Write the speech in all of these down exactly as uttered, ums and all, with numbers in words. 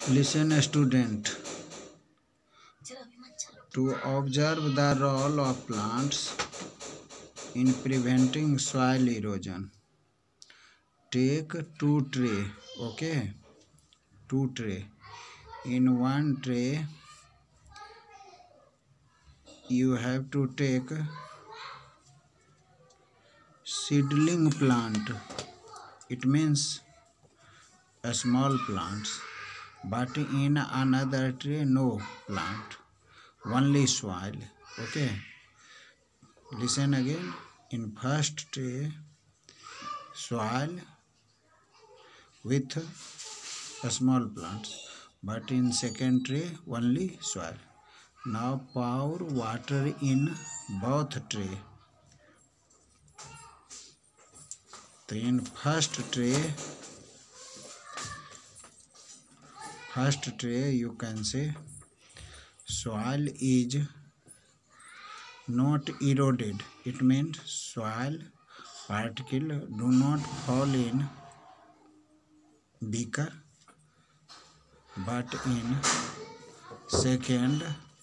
Listen, student. To observe the role of plants in preventing soil erosion, take two tray. Okay, two tray. In one tray, you have to take seedling plant. It means a small plants. But in another tray, no plant, only soil. Okay, listen again. In first tray, soil with a small plants, but in second tray, only soil. Now pour water in both tray. So in first tray, first tray you can say soil is not eroded. It means soil particle do not fall in beaker, but in second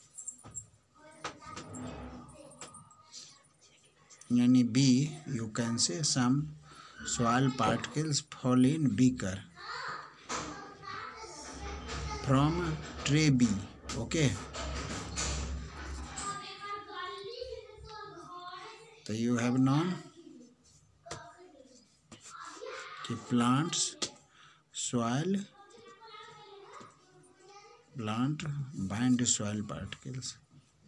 yani B, you can say some soil particles fall in beaker from tray B. Okay, so you have known कि plants soil plant bind soil particles.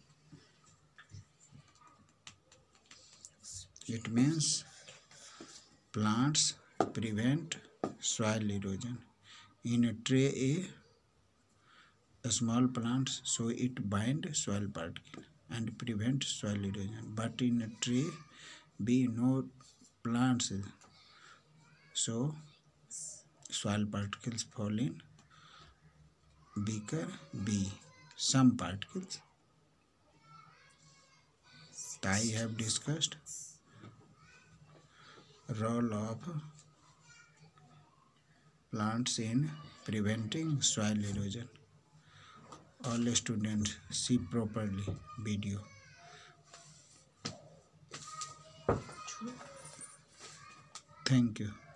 It means plants prevent soil erosion. In tray A, a small plants, so it bind soil particle and prevent soil erosion. But in tray B, no plants, so soil particles fall in beaker B, some particles. I have discussed role of plants in preventing soil erosion. All students see properly video. Thank you.